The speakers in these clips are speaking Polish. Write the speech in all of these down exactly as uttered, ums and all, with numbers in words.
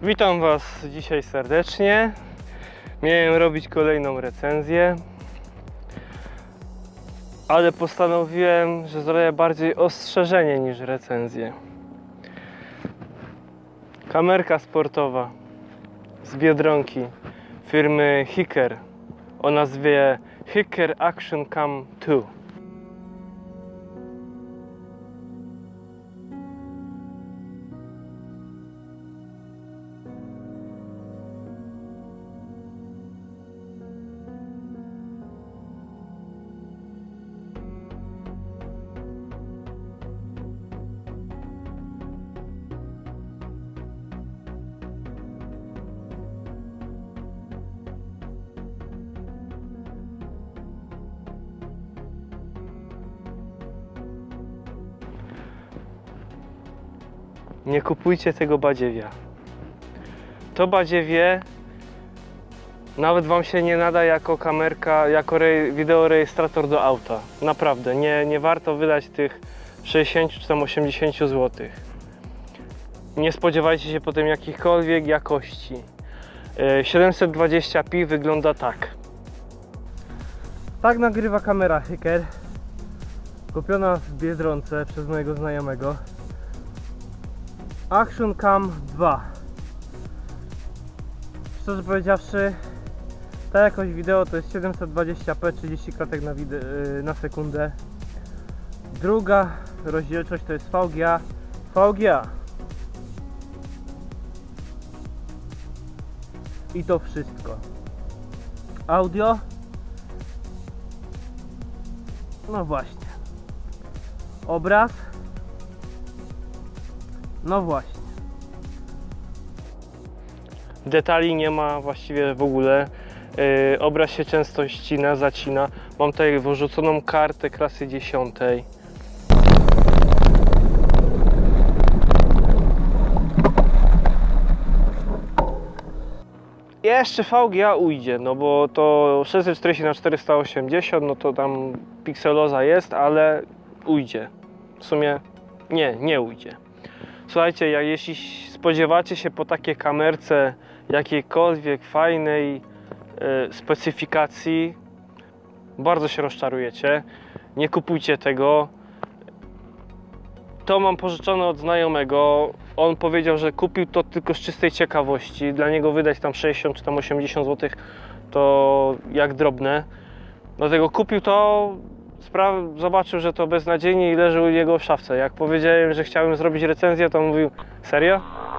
Witam Was dzisiaj serdecznie. Miałem robić kolejną recenzję, ale postanowiłem, że zrobię bardziej ostrzeżenie niż recenzję. Kamerka sportowa z Biedronki firmy Hiker o nazwie Hiker Action Cam dwa. Nie kupujcie tego badziewia. To badziewie nawet Wam się nie nada jako kamerka, jako wideorejestrator do auta. Naprawdę, nie, nie warto wydać tych sześćdziesiąt czy tam osiemdziesiąt złotych. Nie spodziewajcie się potem jakichkolwiek jakości. siedemset dwadzieścia pi wygląda tak. Tak nagrywa kamera Hiker, kupiona w Biedronce przez mojego znajomego. Action Cam dwa. Szczerze powiedziawszy, ta jakość wideo to jest siedemset dwadzieścia p, trzydzieści klatek na, na sekundę. Druga rozdzielczość to jest V G A. V G A. I to wszystko. Audio. No właśnie. Obraz. No właśnie. Detali nie ma właściwie w ogóle. Yy, obraz się często ścina, zacina. Mam tutaj wyrzuconą kartę klasy dziesiątej. Jeszcze V G A ujdzie, no bo to sześćset czterdzieści na czterysta osiemdziesiąt, no to tam pikseloza jest, ale ujdzie. W sumie nie, nie ujdzie. Słuchajcie, jak jeśli spodziewacie się po takiej kamerce jakiejkolwiek fajnej e, specyfikacji, bardzo się rozczarujecie. Nie kupujcie tego. To mam pożyczone od znajomego. On powiedział, że kupił to tylko z czystej ciekawości. Dla niego wydać tam sześćdziesiąt czy tam osiemdziesiąt złotych to jak drobne. Dlatego kupił to. Zobaczył, że to beznadziejnie i leży u niego w szafce. Jak powiedziałem, że chciałem zrobić recenzję, to on mówił: serio?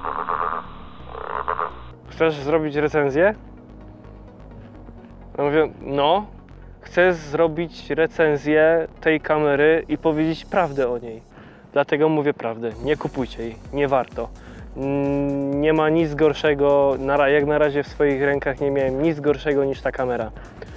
Chcesz zrobić recenzję? Ja mówię: no, chcę zrobić recenzję tej kamery i powiedzieć prawdę o niej. Dlatego mówię prawdę. Nie kupujcie jej, nie warto. Nie ma nic gorszego, jak na razie w swoich rękach nie miałem nic gorszego niż ta kamera.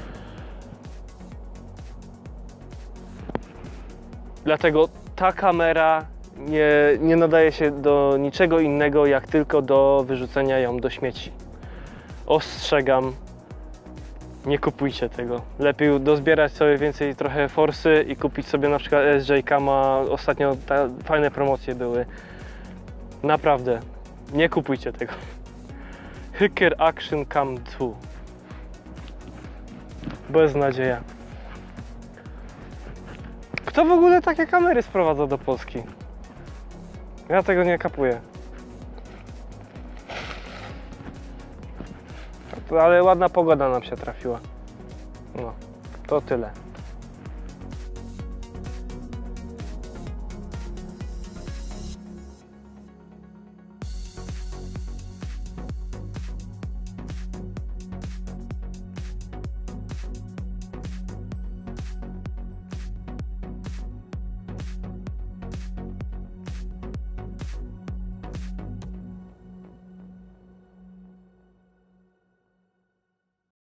Dlatego ta kamera nie, nie nadaje się do niczego innego, jak tylko do wyrzucenia ją do śmieci. Ostrzegam, nie kupujcie tego. Lepiej dozbierać sobie więcej trochę forsy i kupić sobie na przykład S J Cama. Ostatnio te fajne promocje były. Naprawdę, nie kupujcie tego. Hiker Action Cam dwa. Beznadzieja. Kto w ogóle takie kamery sprowadza do Polski? Ja tego nie kapuję. Ale ładna pogoda nam się trafiła. No, to tyle.